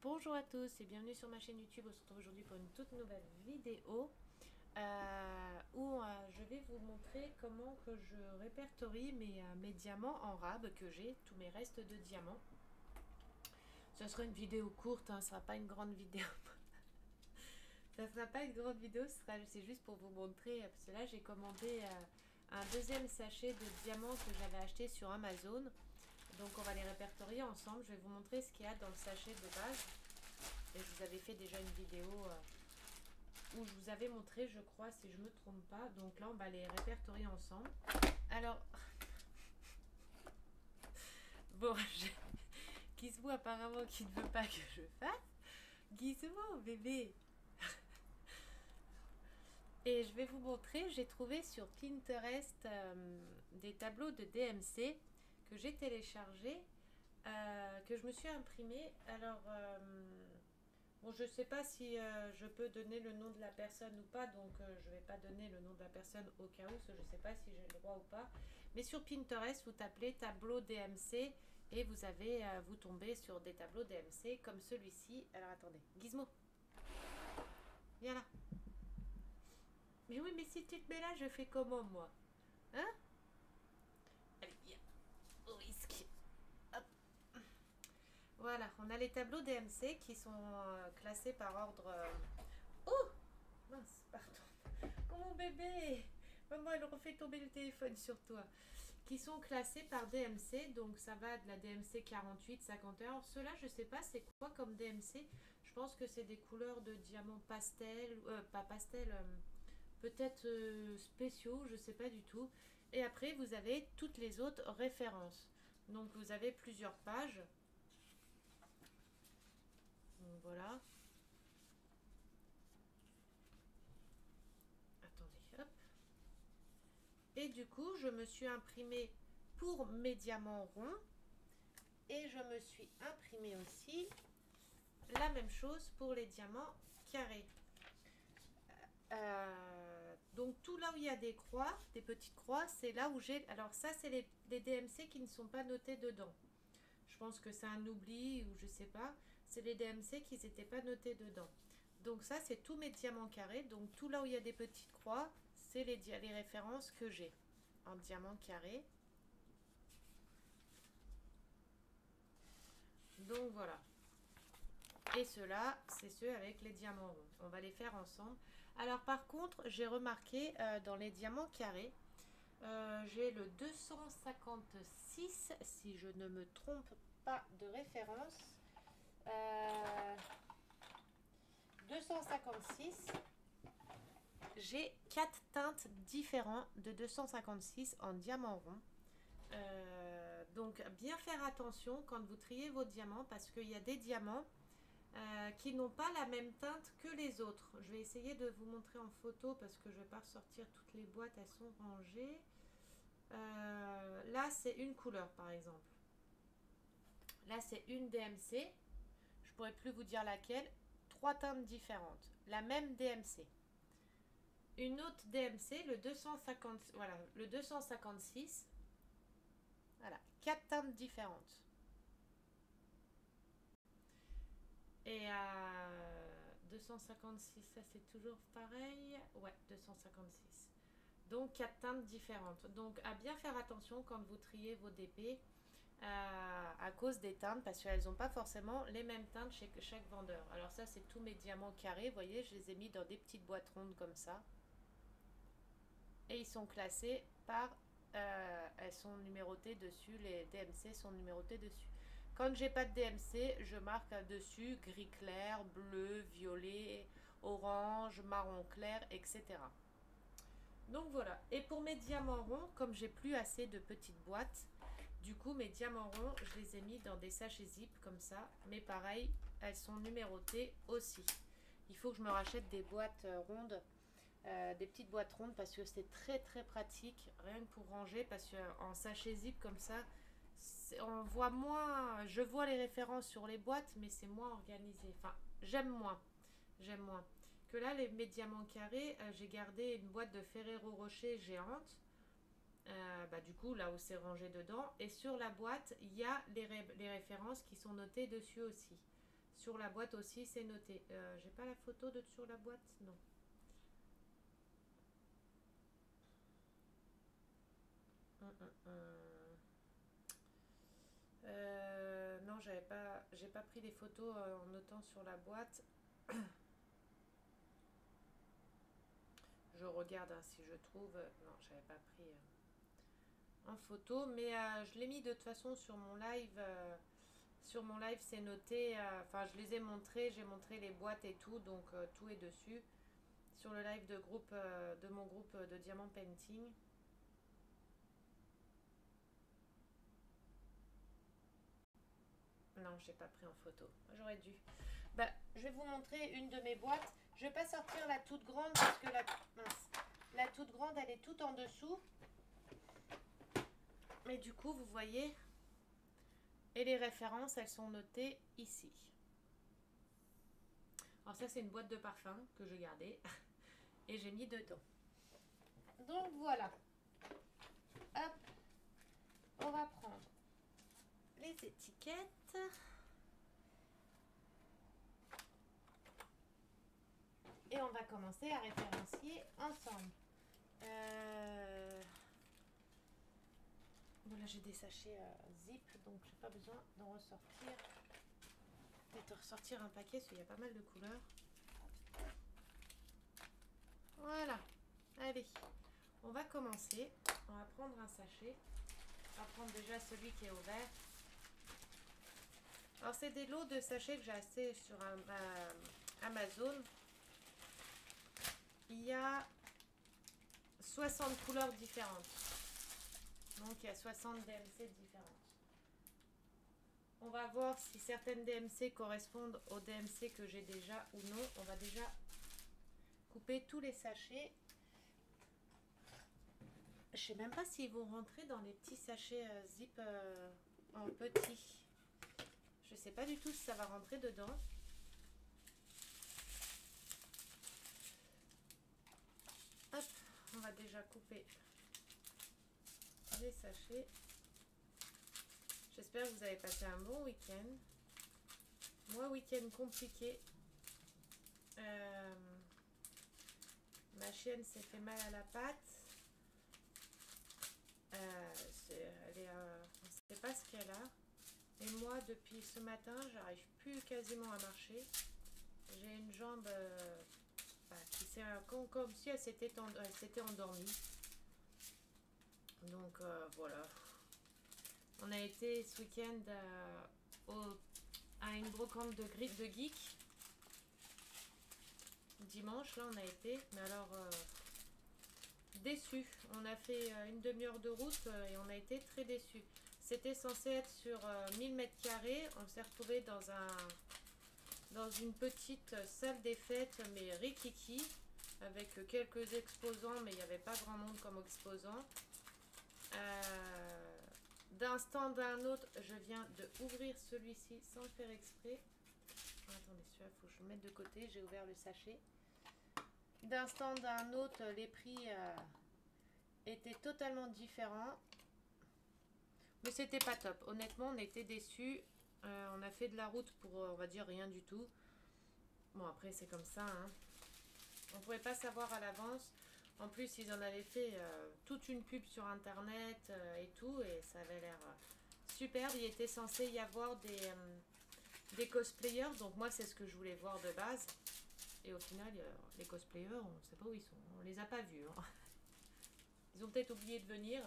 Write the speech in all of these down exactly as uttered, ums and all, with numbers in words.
Bonjour à tous et bienvenue sur ma chaîne YouTube. On se retrouve aujourd'hui pour une toute nouvelle vidéo euh, où euh, je vais vous montrer comment que je répertorie mes, euh, mes diamants en rab que j'ai, tous mes restes de diamants. Ce sera une vidéo courte, hein, ce ne sera pas une grande vidéo. Ça ne sera pas une grande vidéo, c'est juste pour vous montrer, parce que là j'ai commandé euh, un deuxième sachet de diamants que j'avais acheté sur Amazon. Donc on va les répertorier ensemble. Je vais vous montrer ce qu'il y a dans le sachet de base. Et je vous avais fait déjà une vidéo euh, où je vous avais montré, je crois, si je ne me trompe pas. Donc là, on va les répertorier ensemble. Alors, bon, je... Gizmo apparemment qui ne veut pas que je fasse. Gizmo, bébé. Et je vais vous montrer, j'ai trouvé sur Pinterest euh, des tableaux de D M C que j'ai téléchargés, euh, que je me suis imprimé. Alors... Euh, Bon, je ne sais pas si euh, je peux donner le nom de la personne ou pas, donc euh, je ne vais pas donner le nom de la personne au cas où, parce que je ne sais pas si j'ai le droit ou pas. Mais sur Pinterest, vous tapez tableau D M C et vous avez, euh, vous tombez sur des tableaux D M C comme celui-ci. Alors attendez, Gizmo, viens là. Mais oui, mais si tu te mets là, je fais comment moi? Hein? Allez, viens, au risque. Hop. Voilà, on a les tableaux D M C qui sont euh, classés par ordre... Euh... Oh! Mince, pardon. Oh mon bébé! Maman, elle refait tomber le téléphone sur toi. Qui sont classés par D M C, donc ça va de la D M C quarante-huit, cinquante et un. Alors ceux-là, je sais pas c'est quoi comme D M C. Je pense que c'est des couleurs de diamant pastel, euh, pas pastel, euh, peut-être euh, spéciaux, je sais pas du tout. Et après, vous avez toutes les autres références. Donc vous avez plusieurs pages. Donc voilà. Attendez, hop. Et du coup, je me suis imprimé pour mes diamants ronds. Et je me suis imprimé aussi la même chose pour les diamants carrés. Euh, donc tout là où il y a des croix, des petites croix, c'est là où j'ai... Alors ça, c'est les, les D M C qui ne sont pas notés dedans. Je pense que c'est un oubli ou je sais pas. C'est les D M C qui n'étaient pas notés dedans. Donc ça, c'est tous mes diamants carrés. Donc tout là où il y a des petites croix, c'est les, les références que j'ai en diamant carré. Donc voilà. Et ceux-là, c'est ceux avec les diamants ronds. On va les faire ensemble. Alors par contre, j'ai remarqué euh, dans les diamants carrés, euh, j'ai le deux cent cinquante-six, si je ne me trompe pas de référence. Euh, deux cent cinquante-six. J'ai quatre teintes différentes de deux cent cinquante-six en diamant rond. Euh, donc bien faire attention quand vous triez vos diamants parce qu'il y a des diamants Euh, qui n'ont pas la même teinte que les autres. Je vais essayer de vous montrer en photo parce que je ne vais pas ressortir toutes les boîtes, elles sont rangées. Euh, là, c'est une couleur par exemple. Là, c'est une D M C. Je ne pourrais plus vous dire laquelle. Trois teintes différentes. La même D M C. Une autre D M C, le deux cent cinquante, voilà, le deux cent cinquante-six. Voilà, quatre teintes différentes. Et à deux cent cinquante-six, ça c'est toujours pareil. Ouais, deux cent cinquante-six. Donc quatre teintes différentes. Donc à bien faire attention quand vous triez vos D P euh, à cause des teintes parce qu'elles n'ont pas forcément les mêmes teintes chez chaque vendeur. Alors ça c'est tous mes diamants carrés. Vous voyez, je les ai mis dans des petites boîtes rondes comme ça. Et ils sont classés par... Euh, elles sont numérotées dessus. Les D M C sont numérotés dessus. Quand j'ai pas de D M C, je marque dessus gris clair, bleu, violet, orange, marron clair, et cetera. Donc voilà. Et pour mes diamants ronds, comme j'ai plus assez de petites boîtes, du coup mes diamants ronds, je les ai mis dans des sachets zip comme ça. Mais pareil, elles sont numérotées aussi. Il faut que je me rachète des boîtes rondes, euh, des petites boîtes rondes parce que c'est très très pratique, rien que pour ranger, parce qu'en sachet zip comme ça, on voit moins, je vois les références sur les boîtes, mais c'est moins organisé. Enfin, j'aime moins. J'aime moins. Que là, les, mes diamants carrés, euh, j'ai gardé une boîte de Ferrero Rocher géante. Euh, bah, du coup, là où c'est rangé dedans. Et sur la boîte, il y a les, ré les références qui sont notées dessus aussi. Sur la boîte aussi, c'est noté. Euh, J'ai pas la photo de sur la boîte, non. Hum, hum, hum. Euh, non, j'avais pas, j'ai pas pris des photos euh, en notant sur la boîte. Je regarde hein, si je trouve. Non, j'avais pas pris euh, en photo, mais euh, je l'ai mis de toute façon sur mon live. Euh, sur mon live, c'est noté. euh, Enfin, je les ai montrés. J'ai montré les boîtes et tout, donc euh, tout est dessus. Sur le live de groupe euh, de mon groupe de Diamant Painting. Non, j'ai pas pris en photo. J'aurais dû. Bah, je vais vous montrer une de mes boîtes. Je vais pas sortir la toute grande parce que la, mince, la toute grande, elle est toute en dessous. Mais du coup, vous voyez, et les références, elles sont notées ici. Alors ça, c'est une boîte de parfum que j'ai gardée et j'ai mis dedans. Donc voilà. Hop, on va prendre les étiquettes. Et on va commencer à référencier ensemble. Euh... Voilà, j'ai des sachets euh, zip, donc j'ai pas besoin d'en ressortir. Peut-être ressortir un paquet, parce qu'il y a pas mal de couleurs. Voilà. Allez, on va commencer. On va prendre un sachet. On va prendre déjà celui qui est ouvert. Alors, c'est des lots de sachets que j'ai achetés sur un, euh, Amazon. Il y a soixante couleurs différentes. Donc, il y a soixante D M C différentes. On va voir si certaines D M C correspondent aux D M C que j'ai déjà ou non. On va déjà couper tous les sachets. Je sais même pas s'ils vont rentrer dans les petits sachets euh, zip euh, en petit. Je sais pas du tout si ça va rentrer dedans. Hop, on va déjà couper les sachets. J'espère que vous avez passé un bon week-end. Moi, week-end compliqué. Euh, ma chienne s'est fait mal à la patte. Euh, elle est, euh, on ne sait pas ce qu'elle a. Et moi, depuis ce matin, j'arrive plus quasiment à marcher. J'ai une jambe euh, bah, qui s'est comme, comme si elle s'était endormie. Donc euh, voilà. On a été ce week-end euh, à une brocante de, de geek. Dimanche, là, on a été. Mais alors, euh, déçus. On a fait euh, une demi-heure de route euh, et on a été très déçus. C'était censé être sur euh, mille mètres carrés. On s'est retrouvé dans un dans une petite salle des fêtes, mais rikiki, avec quelques exposants, mais il n'y avait pas grand monde comme exposants. Euh, D'un stand à un autre, je viens de ouvrir celui-ci sans le faire exprès. Oh, attendez, celui-là, il faut que je le mette de côté. J'ai ouvert le sachet. D'un stand à un autre, les prix euh, étaient totalement différents. Mais c'était pas top. Honnêtement, on était déçus. Euh, on a fait de la route pour, on va dire, rien du tout. Bon, après, c'est comme ça. Hein. On ne pouvait pas savoir à l'avance. En plus, ils en avaient fait euh, toute une pub sur Internet euh, et tout. Et ça avait l'air euh, superbe. Il était censé y avoir des, euh, des cosplayers. Donc, moi, c'est ce que je voulais voir de base. Et au final, euh, les cosplayers, on ne sait pas où ils sont. On les a pas vus. Hein. Ils ont peut-être oublié de venir.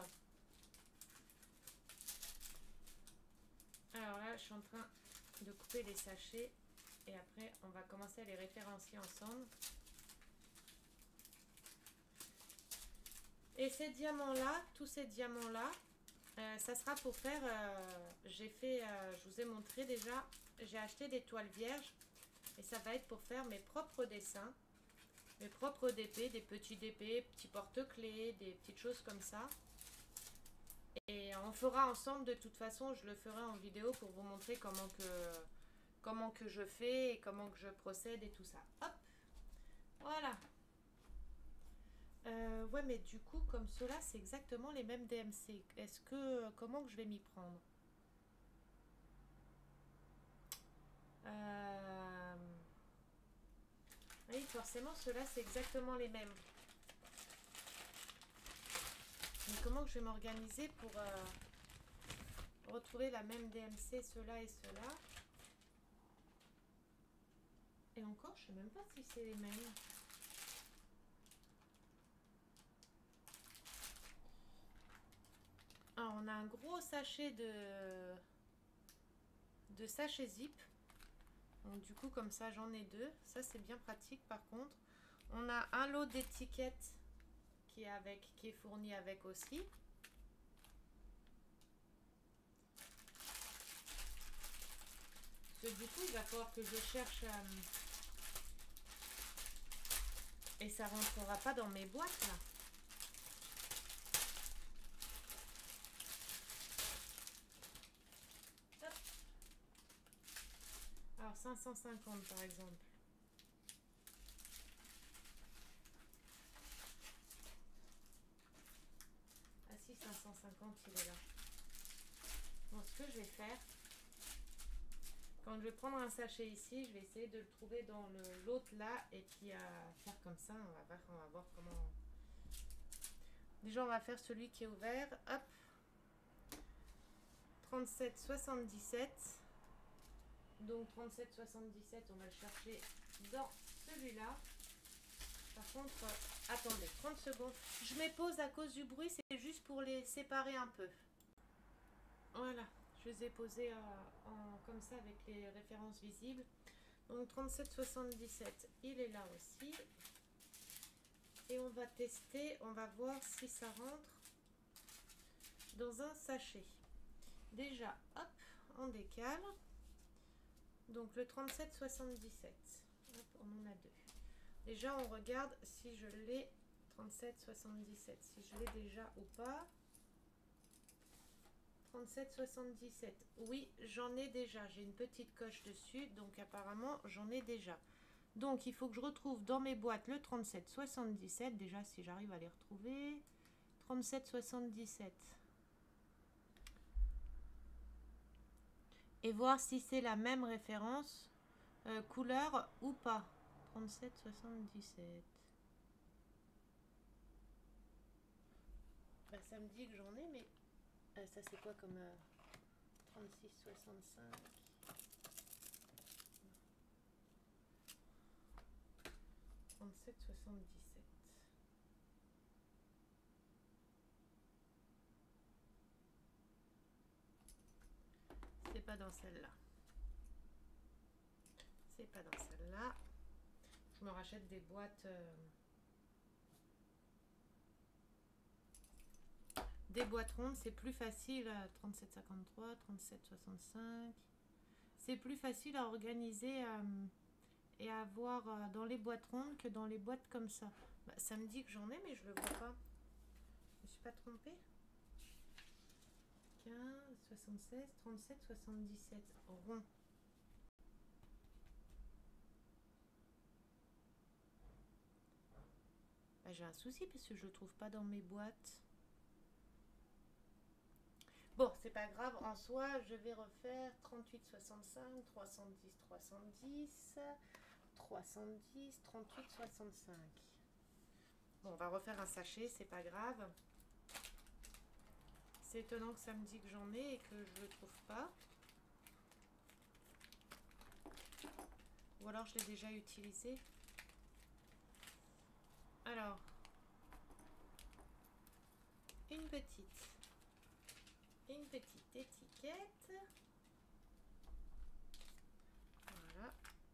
Alors là, je suis en train de couper les sachets. Et après, on va commencer à les référencier ensemble. Et ces diamants-là, tous ces diamants-là, euh, ça sera pour faire... Euh, j'ai fait, euh, je vous ai montré déjà, j'ai acheté des toiles vierges. Et ça va être pour faire mes propres dessins. Mes propres D P, des petits D P, petits porte-clés, des petites choses comme ça. Et on fera ensemble, de toute façon, je le ferai en vidéo pour vous montrer comment que... comment que je fais et comment que je procède et tout ça. Hop, voilà. Euh, ouais, mais du coup, comme cela, c'est exactement les mêmes D M C. Est-ce que, comment que je vais m'y prendre? euh, forcément, ceux-là, c'est exactement les mêmes. Mais comment que je vais m'organiser pour euh, retrouver la même D M C, ceux-là et ceux-là? Et encore, je sais même pas si c'est les mêmes. Ah, on a un gros sachet de, de sachets zip. Donc du coup, comme ça, j'en ai deux. Ça, c'est bien pratique par contre. On a un lot d'étiquettes qui est avec, qui est fourni avec aussi. Parce que du coup, il va falloir que je cherche... Euh, et ça rentrera pas dans mes boîtes là. Hop. Alors cinq cent cinquante par exemple. Ah si, cinq cent cinquante il est là. Bon, ce que je vais faire, quand je vais prendre un sachet ici, je vais essayer de le trouver dans l'autre là et puis à faire comme ça. On va voir, on va voir comment. Déjà, on va faire celui qui est ouvert. Hop. trente-sept soixante-dix-sept. Donc trente-sept soixante-dix-sept, on va le chercher dans celui-là. Par contre, euh, attendez, trente secondes. Je mets pause à cause du bruit, c'est juste pour les séparer un peu. Voilà, je les ai posés euh, en, comme ça avec les références visibles. Donc trente-sept soixante-dix-sept, il est là aussi. Et on va tester, on va voir si ça rentre dans un sachet. Déjà, hop, on décale. Donc le trente-sept soixante-dix-sept, hop, on en a deux. Déjà, on regarde si je l'ai, trente-sept soixante-dix-sept, si je l'ai déjà ou pas. trente-sept soixante-dix-sept, oui, j'en ai déjà. J'ai une petite coche dessus, donc apparemment, j'en ai déjà. Donc, il faut que je retrouve dans mes boîtes le trente-sept soixante-dix-sept. Déjà, si j'arrive à les retrouver. trente-sept soixante-dix-sept. Et voir si c'est la même référence, euh, couleur ou pas. trente-sept soixante-dix-sept. Bah, ça me dit que j'en ai, mais euh, ça c'est quoi comme euh, trente-six soixante-cinq. trente-sept soixante-dix-sept. C'est pas dans celle-là. C'est pas dans celle-là. Je me rachète des boîtes. Euh, des boîtes rondes, c'est plus facile. trente-sept cinquante-trois, trente-sept soixante-cinq. C'est plus facile à organiser euh, et à avoir euh, dans les boîtes rondes que dans les boîtes comme ça. Bah, ça me dit que j'en ai, mais je le vois pas. Je me suis pas trompée. quinze, soixante-seize, trente-sept, soixante-dix-sept. Rond. Bah, j'ai un souci parce que je le trouve pas dans mes boîtes. Bon, c'est pas grave. En soi, je vais refaire trente-huit, soixante-cinq, trois cent dix, trois cent dix, trois cent dix, trente-huit, soixante-cinq. Bon, on va refaire un sachet, c'est pas grave. C'est étonnant que ça me dit que j'en ai et que je le trouve pas. Ou alors je l'ai déjà utilisé. Alors, une petite, une petite étiquette. Voilà.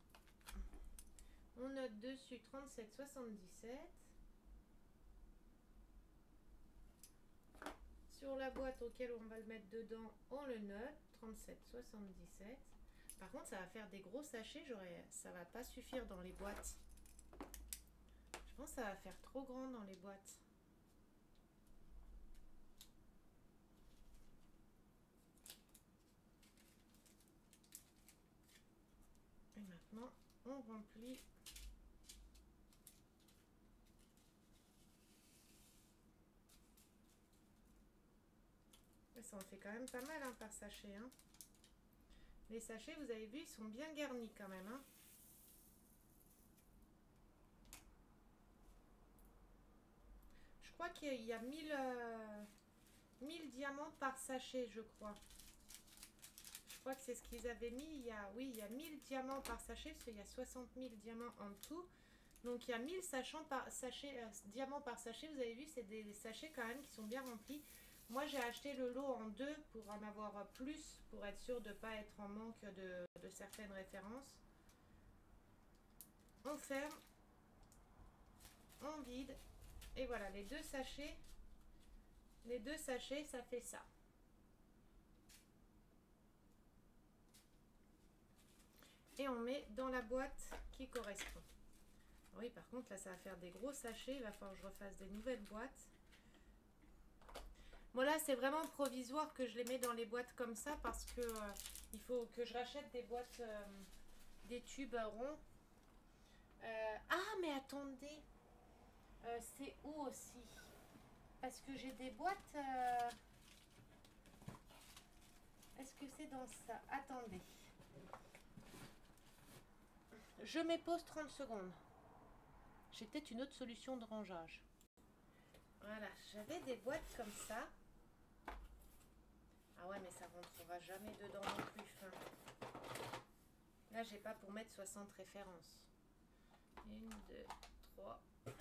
On note dessus trente-sept soixante-dix-sept. Sur la boîte auquel on va le mettre dedans, on le note trente-sept soixante-dix-sept. Par contre, ça va faire des gros sachets. Ça va pas suffire dans les boîtes. Je pense que ça va faire trop grand dans les boîtes. Et maintenant, on remplit. Et ça en fait quand même pas mal hein, par sachet. Hein. Les sachets, vous avez vu, ils sont bien garnis quand même. Hein. crois qu'il y a mille, euh, mille diamants par sachet, je crois. Je crois que c'est ce qu'ils avaient mis. Il y a, oui, il y a mille diamants par sachet, parce qu'il y a soixante mille diamants en tout. Donc il y a mille sachants par sachet, euh, diamants par sachet. Vous avez vu, c'est des, des sachets quand même qui sont bien remplis. Moi, j'ai acheté le lot en deux pour en avoir plus, pour être sûr de ne pas être en manque de, de certaines références. On ferme, on vide, et voilà, les deux sachets, les deux sachets, ça fait ça. Et on met dans la boîte qui correspond. Oui, par contre, là, ça va faire des gros sachets, il va falloir que je refasse des nouvelles boîtes. Bon, là, c'est vraiment provisoire que je les mets dans les boîtes comme ça, parce que euh, il faut que je rachète des boîtes, euh, des tubes ronds. Euh, ah, mais attendez, euh, c'est où aussi? Parce que j'ai des boîtes... Euh... Est-ce que c'est dans ça? Attendez. Je me pose trente secondes. J'ai peut-être une autre solution de rangeage. Voilà, j'avais des boîtes comme ça. Ah ouais, mais ça rentrera jamais dedans non plus. Fin. Là, j'ai pas pour mettre soixante références. une, deux, trois,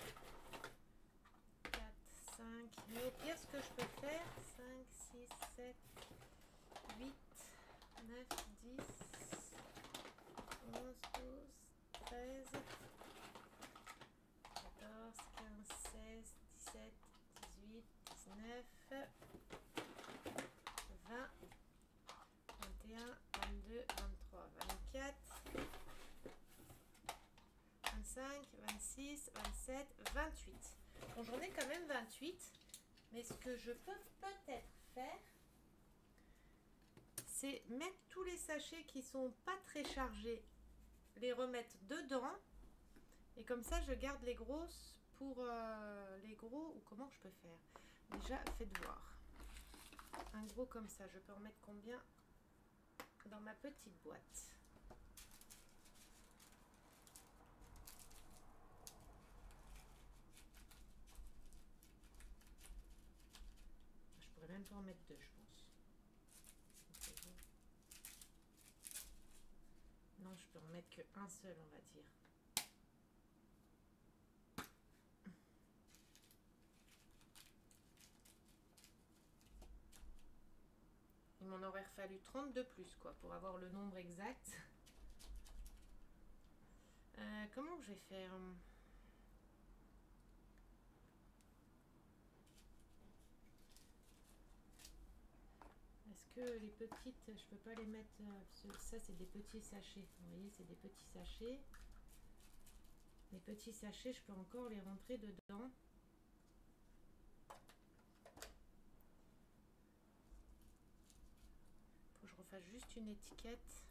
quatre, cinq. Mais au pire, ce que je peux faire, cinq, six, sept, huit, neuf, dix, onze, douze, treize, quatorze, quinze, seize, dix-sept, dix-huit, dix-neuf, vingt, vingt et un, vingt-deux, vingt-trois, vingt-quatre, vingt-cinq, vingt-six, vingt-sept, vingt-huit. Bon, j'en ai quand même vingt-huit, mais ce que je peux peut-être faire, c'est mettre tous les sachets qui sont pas très chargés, les remettre dedans, et comme ça je garde les grosses pour euh, les gros. Ou comment je peux faire? Déjà, faites voir. Un gros comme ça, je peux en mettre combien dans ma petite boîte? Je pourrais même pas en mettre deux, je pense. Non, je peux en mettre que un seul, on va dire. Il m'en aurait fallu trente de plus, quoi, pour avoir le nombre exact. Euh, comment je vais faire? Est-ce que les petites, je peux pas les mettre... Ça, c'est des petits sachets. Vous voyez, c'est des petits sachets. Les petits sachets, je peux encore les rentrer dedans. Faut que je refasse juste une étiquette.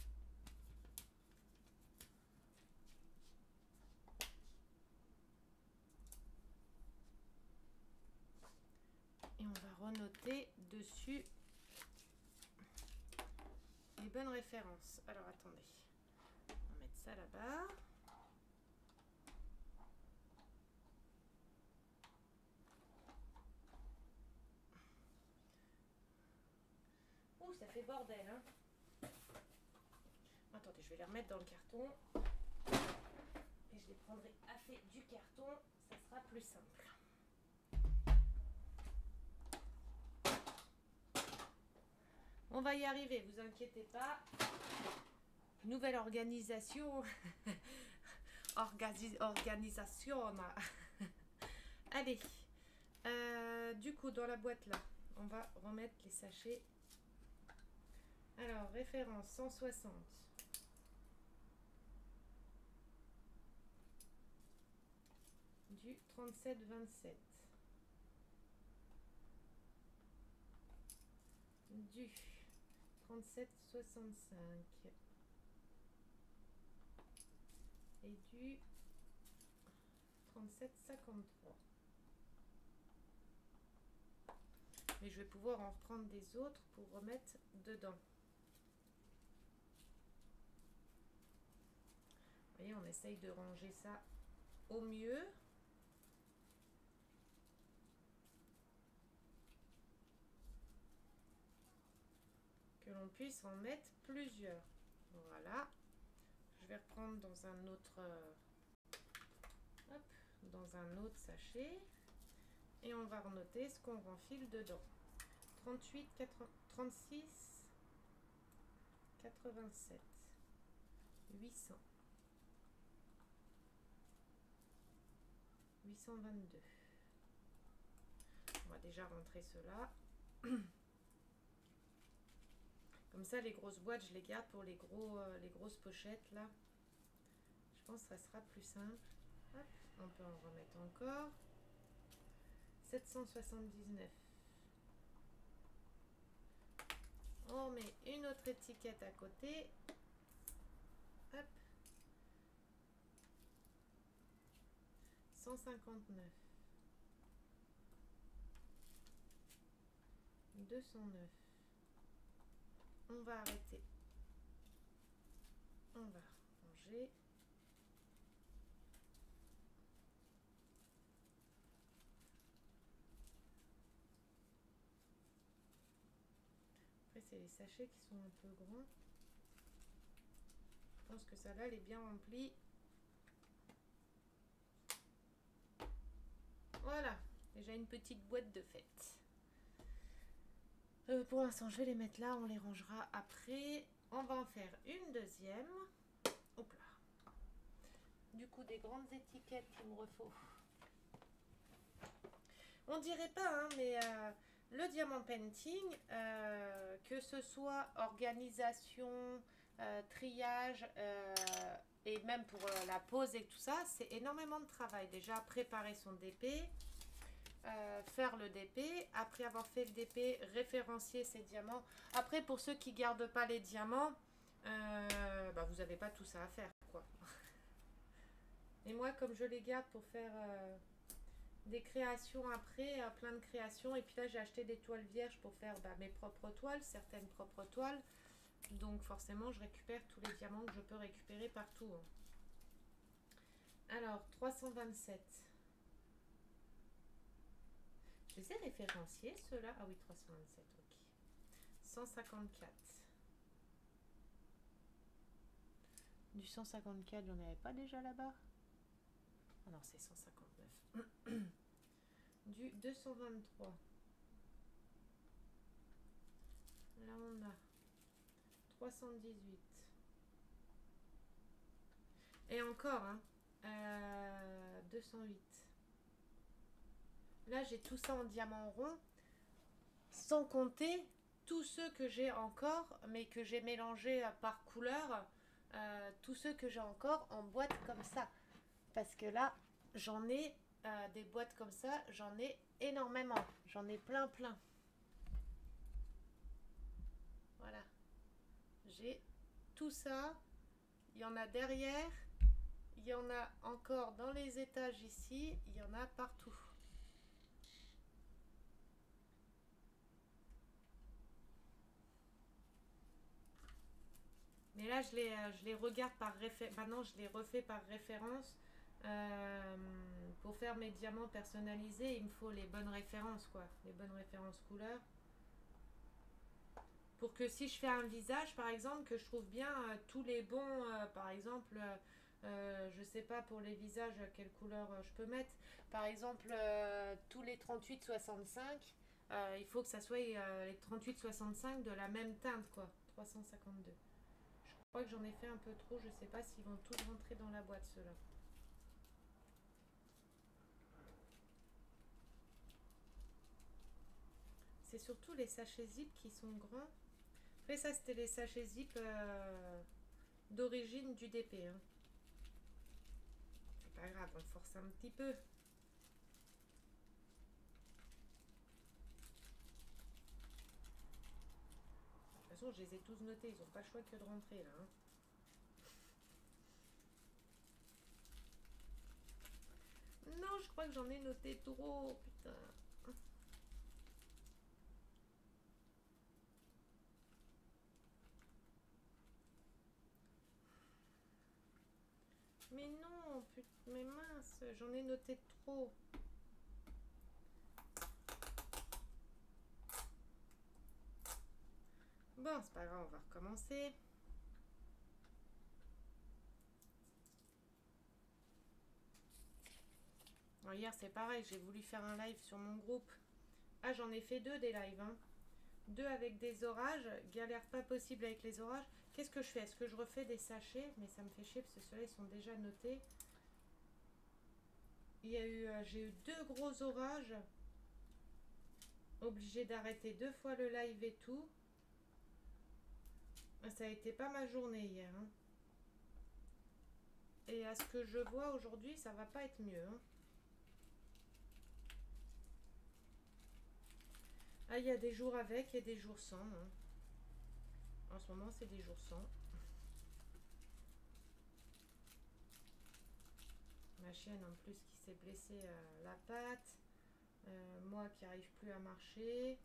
Et on va renoter dessus les bonnes références. Alors, attendez. On va mettre ça là-bas. Ouh, ça fait bordel, hein. Attendez, je vais les remettre dans le carton. Et je les prendrai à fait du carton. Ça sera plus simple. On va y arriver, vous inquiétez pas. Nouvelle organisation. Orgasi organisation. Allez. Euh, du coup, dans la boîte là, on va remettre les sachets. Alors, référence cent soixante. Du trente-sept vingt-sept. Du trente-sept soixante-cinq. Et du trente-sept cinquante-trois. Mais je vais pouvoir en reprendre des autres pour remettre dedans. Vous voyez, on essaye de ranger ça au mieux. qu'on puisse en mettre plusieurs. Voilà. Je vais reprendre dans un autre, euh, hop, dans un autre sachet. Et on va renoter ce qu'on renfile dedans. trente-huit, trente-six, quatre-vingt-sept, huit cents, huit cent vingt-deux. On va déjà rentrer cela. Comme ça, les grosses boîtes, je les garde pour les, gros, euh, les grosses pochettes là. Je pense que ça sera plus simple. Hop, on peut en remettre encore. sept cent soixante-dix-neuf. On met une autre étiquette à côté. Hop. cent cinquante-neuf. deux cent neuf. On va arrêter. On va ranger. Après, c'est les sachets qui sont un peu grands. Je pense que celle-là, elle est bien remplie. Voilà, déjà une petite boîte de fête. Euh, pour l'instant, je vais les mettre là, on les rangera après. On va en faire une deuxième. Hop là. Du coup, des grandes étiquettes qu'il me refaut. On dirait pas, hein, mais euh, le diamant painting, euh, que ce soit organisation, euh, triage euh, et même pour euh, la pose et tout ça, c'est énormément de travail. Déjà, préparer son D P. Euh, faire le D P, après avoir fait le D P, référencier ses diamants. Après, pour ceux qui gardent pas les diamants, euh, bah, vous n'avez pas tout ça à faire, quoi. Et moi, comme je les garde pour faire euh, des créations après, euh, plein de créations, et puis là, j'ai acheté des toiles vierges pour faire bah, mes propres toiles, certaines propres toiles. Donc forcément, je récupère tous les diamants que je peux récupérer partout. Alors, trois cent vingt-sept. Je les ai référenciés, ceux-là. Ah oui, trois cent vingt-sept, ok. cent cinquante-quatre. Du cent cinquante-quatre, j'en avais pas déjà là-bas? Ah non, c'est cent cinquante-neuf. Du deux cent vingt-trois. Là, on a trois cent dix-huit. Et encore, hein, euh, deux cent huit. Là, j'ai tout ça en diamant rond, sans compter tous ceux que j'ai encore, mais que j'ai mélangés par couleur, euh, tous ceux que j'ai encore en boîte comme ça. Parce que là, j'en ai euh, des boîtes comme ça, j'en ai énormément. J'en ai plein, plein. Voilà. J'ai tout ça. Il y en a derrière. Il y en a encore dans les étages ici. Il y en a partout. Mais là, je les, je les regarde par référence. Maintenant, je les refais par référence. Euh, pour faire mes diamants personnalisés, il me faut les bonnes références, quoi. Les bonnes références couleurs. Pour que si je fais un visage, par exemple, que je trouve bien euh, tous les bons, euh, par exemple, euh, je sais pas pour les visages quelle couleur euh, je peux mettre. Par exemple, euh, tous les trente-huit soixante-cinq, euh, il faut que ça soit euh, les trente-huit soixante-cinq de la même teinte, quoi. trois cent cinquante-deux. Je crois que j'en ai fait un peu trop, je sais pas s'ils vont tous rentrer dans la boîte, ceux-là. C'est surtout les sachets zip qui sont grands. Après ça, c'était les sachets zip euh, d'origine du D P. Hein. C'est pas grave, on force un petit peu. De toute façon, je les ai tous notés. Ils n'ont pas le choix que de rentrer là. Hein. Non, je crois que j'en ai noté trop. Putain. Mais non, putain, mais mince, j'en ai noté trop. Bon, c'est pas grave, on va recommencer. Bon, hier, c'est pareil, j'ai voulu faire un live sur mon groupe. Ah, j'en ai fait deux des lives, hein. Deux avec des orages, galère pas possible avec les orages. Qu'est-ce que je fais? Est-ce que je refais des sachets? Mais ça me fait chier parce que ceux-là, ils sont déjà notés. Il y a eu, euh, j'ai eu deux gros orages. Obligé d'arrêter deux fois le live et tout. Ça a été pas ma journée hier, hein. Et à ce que je vois aujourd'hui, ça va pas être mieux, hein. Ah, il y a des jours avec et des jours sans, hein. En ce moment, c'est des jours sans. Ma chienne en plus qui s'est blessée euh, la patte. Euh, moi qui n'arrive plus à marcher.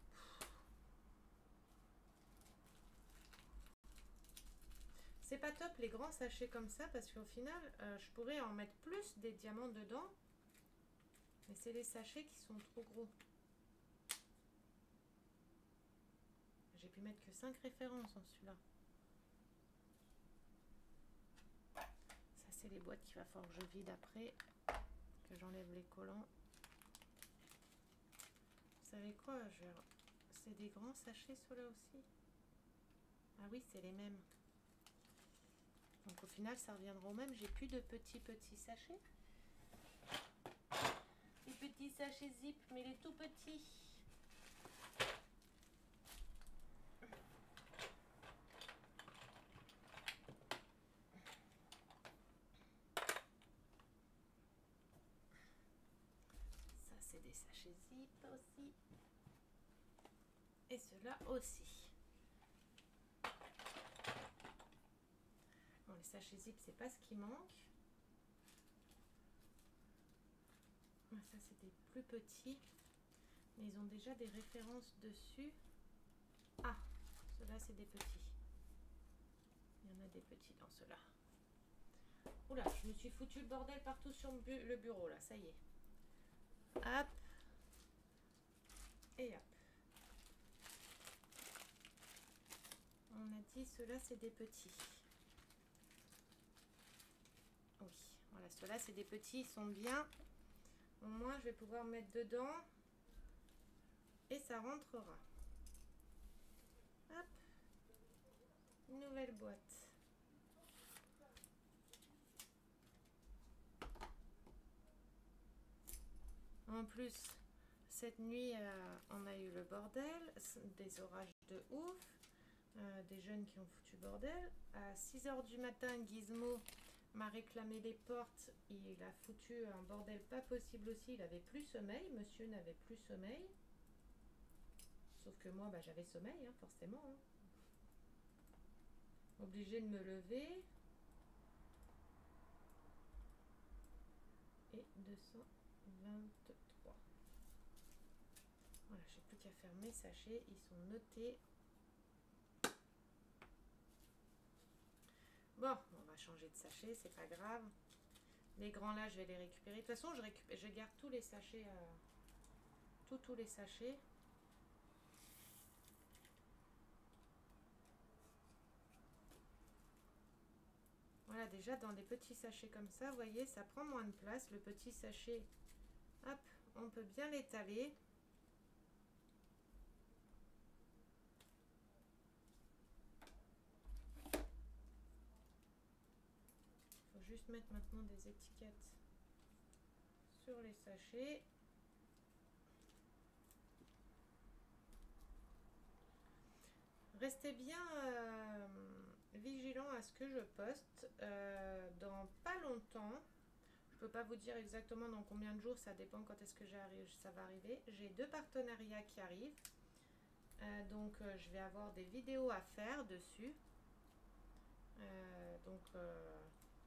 C'est pas top les grands sachets comme ça parce qu'au final, euh, je pourrais en mettre plus des diamants dedans. Mais c'est les sachets qui sont trop gros. J'ai pu mettre que cinq références en celui-là. Ça, c'est les boîtes qu'il va falloir que je vide après. Que j'enlève les collants. Vous savez quoi? Je... C'est des grands sachets ceux-là aussi. Ah oui, c'est les mêmes. Donc au final, ça reviendra au même. J'ai plus de petits petits sachets. Les petits sachets zip, mais les tout petits. Ça, c'est des sachets zip aussi. Et ceux-là aussi. Bon, les sachets zip, c'est pas ce qui manque. Ça, c'est des plus petits. Mais ils ont déjà des références dessus. Ah, ceux-là, c'est des petits. Il y en a des petits dans ceux-là. Oula, je me suis foutu le bordel partout sur le bureau, là. Ça y est. Hop. Et hop. On a dit, ceux-là, c'est des petits. Oui, voilà, ceux-là, c'est des petits. Ils sont bien. Au moins, je vais pouvoir mettre dedans. Et ça rentrera. Hop. Nouvelle boîte. En plus, cette nuit, euh, on a eu le bordel, des orages de ouf, euh, des jeunes qui ont foutu bordel. À six heures du matin, Gizmo m'a réclamé les portes. Il a foutu un bordel pas possible aussi. Il avait plus sommeil. Monsieur n'avait plus sommeil. Sauf que moi, bah, j'avais sommeil, hein, forcément. Hein. Obligée de me lever. Et deux cent vingt-trois. Voilà, je n'ai plus qu'à faire mes sachets. Ils sont notés. Bon, on va changer de sachet, c'est pas grave. Les grands là, je vais les récupérer. De toute façon, je, récupère, je garde tous les sachets. Euh, tous, tous les sachets. Voilà, déjà dans des petits sachets comme ça, vous voyez, ça prend moins de place. Le petit sachet, hop, on peut bien l'étaler. Il faut juste mettre maintenant des étiquettes sur les sachets. Restez bien euh, vigilants à ce que je poste. Euh, dans pas longtemps, je peux pas vous dire exactement dans combien de jours, ça dépend quand est-ce que ça va arriver. J'ai deux partenariats qui arrivent. Euh, donc euh, je vais avoir des vidéos à faire dessus. Euh, donc euh,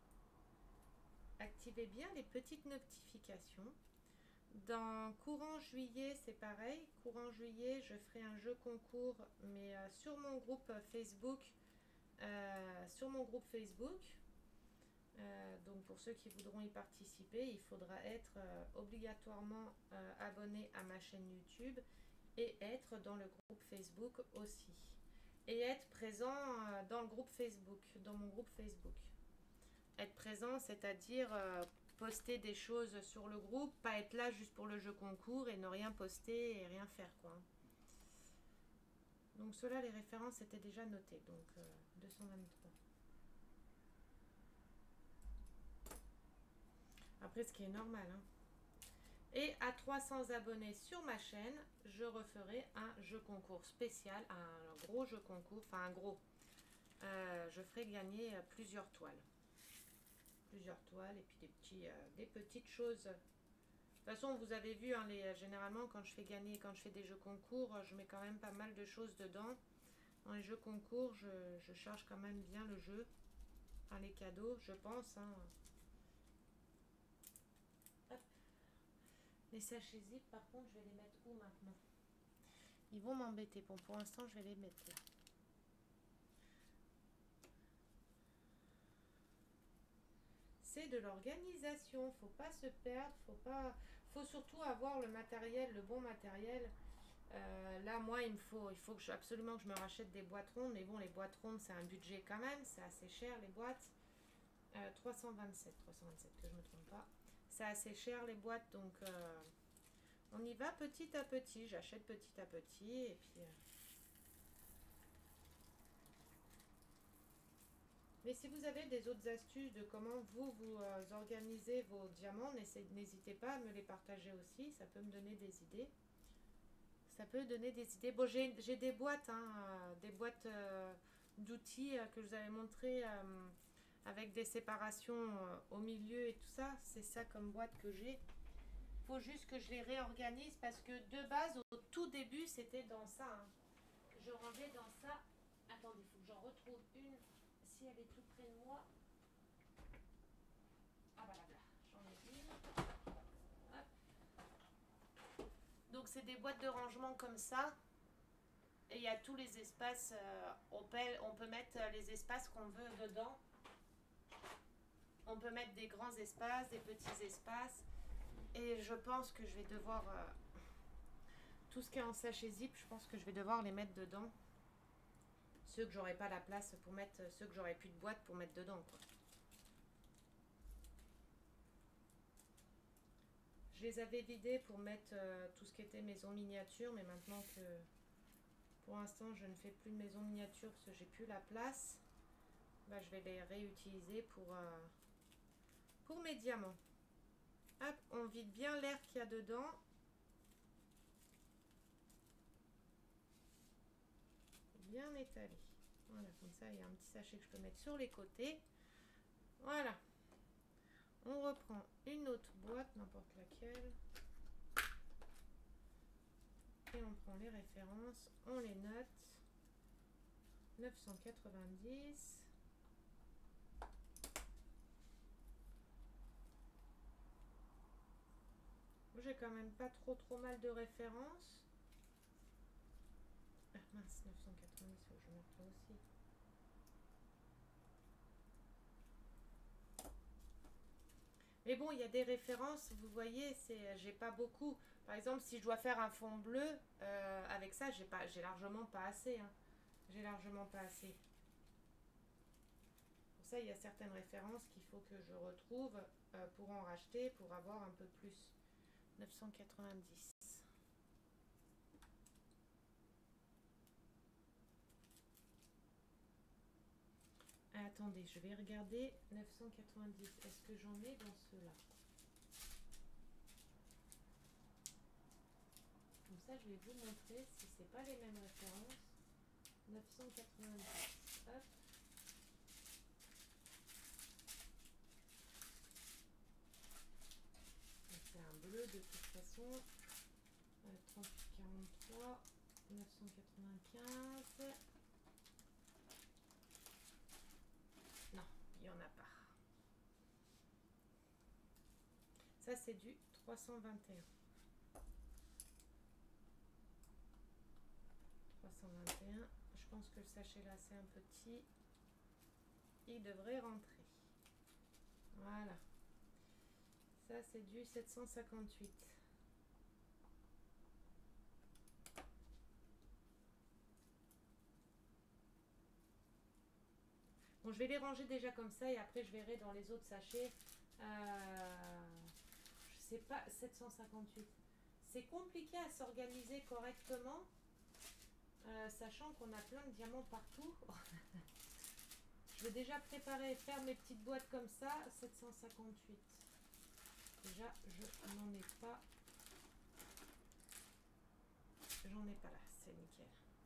activez bien les petites notifications. Dans courant juillet, c'est pareil. Courant juillet, je ferai un jeu concours, mais euh, sur mon groupe Facebook. Euh, sur mon groupe Facebook. Euh, donc pour ceux qui voudront y participer, il faudra être euh, obligatoirement euh, abonné à ma chaîne YouTube et être dans le groupe Facebook aussi. et être présent euh, dans le groupe Facebook, dans mon groupe Facebook. Être présent, c'est-à-dire euh, poster des choses sur le groupe, pas être là juste pour le jeu concours et ne rien poster et rien faire, quoi. Donc cela, les références étaient déjà notées, donc euh, deux cent vingt-trois. Après, ce qui est normal, hein. Et à trois cents abonnés sur ma chaîne, je referai un jeu concours spécial, un gros jeu concours, enfin un gros. Euh, je ferai gagner plusieurs toiles. Plusieurs toiles et puis des, petits, euh, des petites choses. De toute façon, vous avez vu, hein, les, généralement, quand je fais gagner, quand je fais des jeux concours, je mets quand même pas mal de choses dedans. Dans les jeux concours, je, je charge quand même bien le jeu. Enfin, les cadeaux, je pense, hein. Les sachets zip, par contre, je vais les mettre où maintenant? Ils vont m'embêter. Bon, pour l'instant, je vais les mettre là. C'est de l'organisation. Faut pas se perdre. Faut pas. Faut surtout avoir le matériel, le bon matériel. Euh, là, moi, il me faut, il faut que je, absolument que je me rachète des boîtes rondes. Mais bon, les boîtes rondes, c'est un budget quand même. C'est assez cher, les boîtes. Euh, trois cent vingt-sept, trois cent vingt-sept, que je me trompe pas. C'est assez cher, les boîtes, donc euh, on y va petit à petit. J'achète petit à petit et puis. Euh... Mais si vous avez des autres astuces de comment vous vous euh, organisez vos diamants, n'hésitez pas à me les partager aussi. Ça peut me donner des idées. Ça peut donner des idées. Bon, j'ai des boîtes, hein, euh, des boîtes euh, d'outils euh, que je vous avais montré euh, avec des séparations euh, au milieu et tout ça. C'est ça comme boîte que j'ai. Il faut juste que je les réorganise parce que de base, au tout début, c'était dans ça. Hein. Je rangeais dans ça. Attendez, il faut que j'en retrouve une. Si elle est tout près de moi. Ah bah là, là, j'en ai une. Hop. Donc c'est des boîtes de rangement comme ça. Et il y a tous les espaces. Euh, on, peut, on peut mettre les espaces qu'on veut dedans. On peut mettre des grands espaces, des petits espaces. Et je pense que je vais devoir... Euh, tout ce qui est en sachet zip, je pense que je vais devoir les mettre dedans. Ceux que j'aurai pas la place pour mettre... Ceux que j'aurai plus de boîte pour mettre dedans, quoi. Je les avais vidés pour mettre euh, tout ce qui était maison miniature. Mais maintenant que... Pour l'instant, je ne fais plus de maison miniature parce que j'ai plus la place. Bah, je vais les réutiliser pour, euh, pour mes diamants. Hop, on vide bien l'air qu'il y a dedans. Bien étalé. Voilà, comme ça, il y a un petit sachet que je peux mettre sur les côtés. Voilà. On reprend une autre boîte, n'importe laquelle. Et on prend les références, on les note. neuf cent quatre-vingt-dix. J'ai quand même pas trop trop mal de références. Ah mince, neuf cent quatre-vingt-dix, faut que je mette là aussi. Mais bon, il y a des références, vous voyez, c'est, j'ai pas beaucoup. Par exemple, si je dois faire un fond bleu, euh, avec ça, j'ai pas, j'ai largement pas assez. Hein. J'ai largement pas assez. Pour ça, il y a certaines références qu'il faut que je retrouve euh, pour en racheter, pour avoir un peu plus. neuf cent quatre-vingt-dix. Ah, attendez, je vais regarder. neuf cent quatre-vingt-dix, est-ce que j'en ai dans ceux-là? Comme ça, je vais vous montrer si c'est pas les mêmes références. neuf cent quatre-vingt-dix. Hop. C'est un bleu de toute façon. Euh, trente-huit quarante-trois. neuf cent quatre-vingt-quinze. Non, il n'y en a pas. Ça, c'est du trois cent vingt et un. trois cent vingt et un. Je pense que le sachet là, c'est un petit. Il devrait rentrer. Voilà. Ça, c'est du sept cent cinquante-huit. Bon, je vais les ranger déjà comme ça et après je verrai dans les autres sachets. Euh, je sais pas, sept cent cinquante-huit. C'est compliqué à s'organiser correctement, euh, sachant qu'on a plein de diamants partout. Je vais déjà préparer et faire mes petites boîtes comme ça. sept cent cinquante-huit. Déjà, je n'en ai pas. J'en ai pas là, c'est nickel.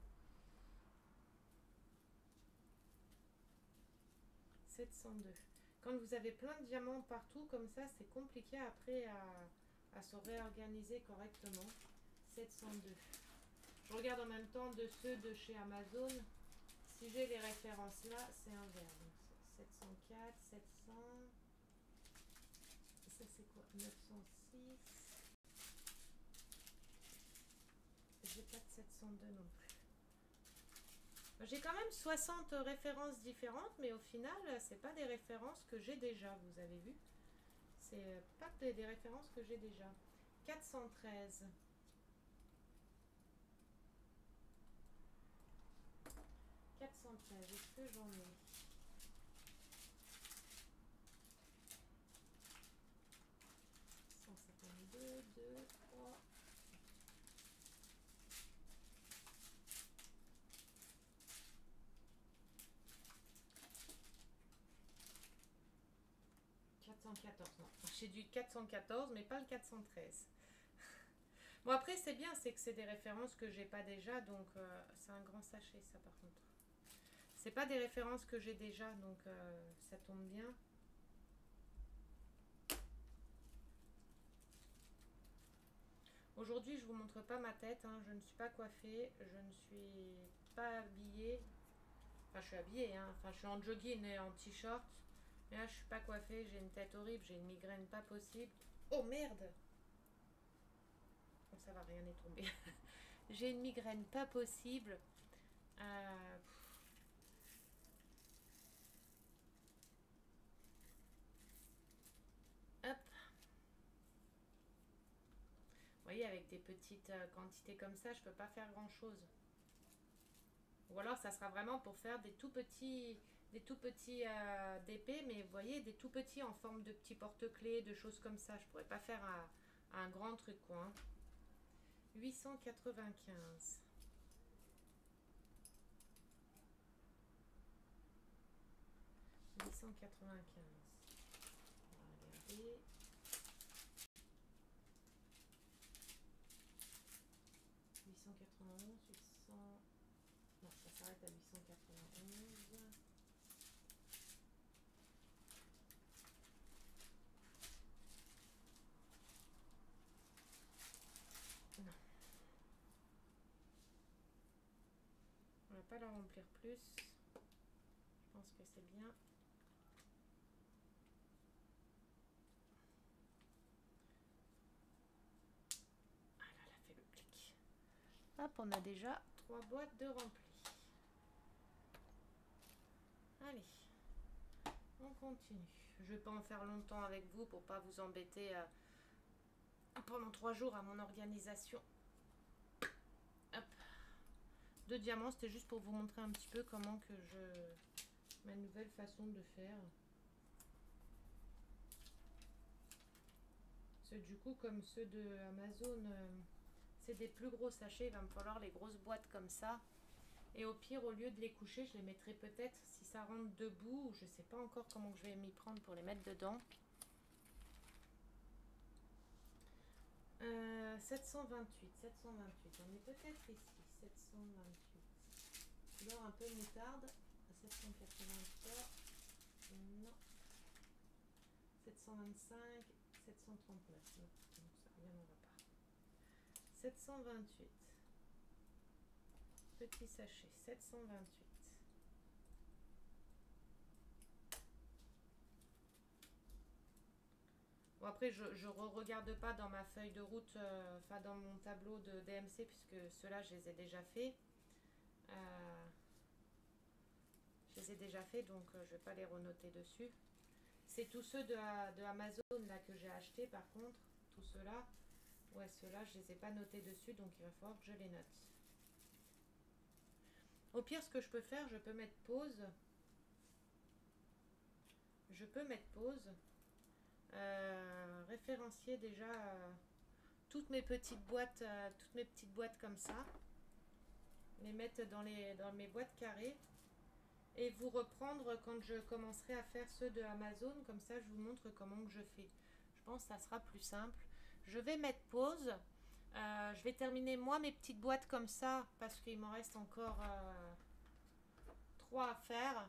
sept cent deux. Quand vous avez plein de diamants partout comme ça, c'est compliqué après à, à se réorganiser correctement. sept cent deux. Je regarde en même temps de ceux de chez Amazon. Si j'ai les références là, c'est un vert. Donc sept cent quatre, sept cents. Ça c'est quoi? neuf cent six. J'ai pas de sept cent deux non plus. J'ai quand même soixante références différentes, mais au final, c'est pas des références que j'ai déjà, vous avez vu. C'est pas des, des références que j'ai déjà. quatre cent treize. quatre cent treize, est-ce que j'en ai? cent cinquante-deux, deux, trois. quatre cent quatorze, non. J'ai du quatre cent quatorze, mais pas le quatre cent treize. Bon, après, c'est bien, c'est que c'est des références que j'ai pas déjà, donc euh, c'est un grand sachet, ça, par contre. C'est pas des références que j'ai déjà, donc euh, ça tombe bien. Aujourd'hui, je vous montre pas ma tête, hein. Je ne suis pas coiffée, je ne suis pas habillée. Enfin, je suis habillée, hein. Enfin, je suis en jogging et en t-shirt. Mais là, je suis pas coiffée, j'ai une tête horrible, j'ai une migraine pas possible. Oh merde! Bon, ça va, rien n'est tombé. J'ai une migraine pas possible. Euh... Hop. Vous voyez, avec des petites euh, quantités comme ça, je peux pas faire grand chose. Ou alors, ça sera vraiment pour faire des tout petits, des tout petits euh, d'épée, mais vous voyez, des tout petits en forme de petits porte-clés, de choses comme ça. Je pourrais pas faire un, un grand truc, quoi. Hein. huit cent quatre-vingt-quinze. huit cent quatre-vingt-quinze. On va regarder. huit cent quatre-vingt-onze, huit cents... Non, ça s'arrête à huit cent quatre-vingt-onze. Non. On va pas la remplir plus. Je pense que c'est bien. Ah là, elle a fait le clic. Hop, on a déjà trois boîtes de remplies. Allez, on continue. Je vais pas en faire longtemps avec vous pour pas vous embêter euh, pendant trois jours à mon organisation. Hop. Deux diamants, c'était juste pour vous montrer un petit peu comment que je... ma nouvelle façon de faire. Parce que du coup, comme ceux de Amazon, euh, c'est des plus gros sachets, il va me falloir les grosses boîtes comme ça. Et au pire, au lieu de les coucher, je les mettrai peut-être, si ça rentre debout, ou je sais pas encore comment je vais m'y prendre pour les mettre dedans. Euh, sept cent vingt-huit, sept cent vingt-huit, on est peut-être ici, sept cent vingt-huit. Alors un peu moutarde, sept cent quatre-vingt-trois, non. sept cent vingt-cinq, sept cent trente-neuf, non, donc ça rien n'en va pas. sept cent vingt-huit, petit sachet, sept cent vingt-huit. Bon, après, je ne re-regarde pas dans ma feuille de route, euh, enfin dans mon tableau de D M C, puisque ceux-là, je les ai déjà faits. Euh, je les ai déjà faits, donc euh, je ne vais pas les renoter dessus. C'est tous ceux de, de Amazon là que j'ai achetés, par contre, tous ceux-là. Ouais, ceux-là, je ne les ai pas notés dessus, donc il va falloir que je les note. Au pire, ce que je peux faire, je peux mettre pause. je peux mettre pause. Euh, référencier déjà euh, toutes mes petites boîtes, euh, toutes mes petites boîtes comme ça. Les mettre dans, les, dans mes boîtes carrées. Et vous reprendre quand je commencerai à faire ceux de Amazon. Comme ça, je vous montre comment que je fais. Je pense que ça sera plus simple. Je vais mettre pause. Euh, je vais terminer moi mes petites boîtes comme ça parce qu'il m'en reste encore euh, trois à faire.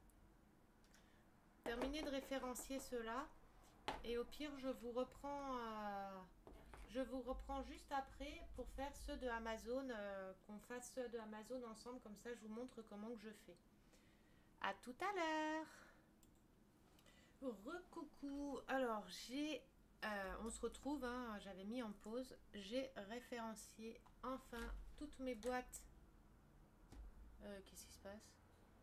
Terminer de référencier ceux-là et au pire je vous reprends euh, je vous reprends juste après pour faire ceux de Amazon, euh, qu'on fasse ceux de Amazon ensemble, comme ça je vous montre comment que je fais. À tout à l'heure. Recoucou. Alors j'ai Euh, on se retrouve, hein, j'avais mis en pause. J'ai référencié enfin toutes mes boîtes. Euh, Qu'est-ce qui se passe?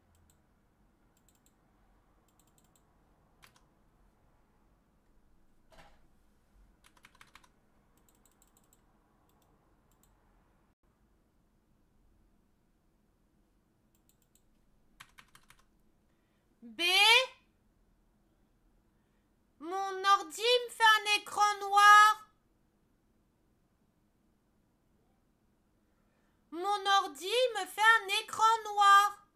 B, mon ordi me fait un écran noir. Mon ordi me fait un écran noir.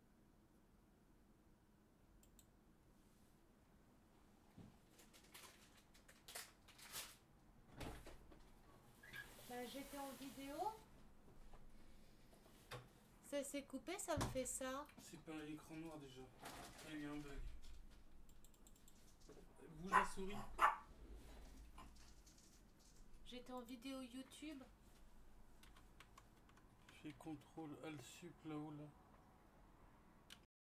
Bah, j'étais en vidéo. Ça s'est coupé, ça me fait ça. C'est pas un écran noir déjà. Ah, il y a un bug. Bouge la souris. J'étais en vidéo YouTube. Fais contrôle alt sup là-haut là.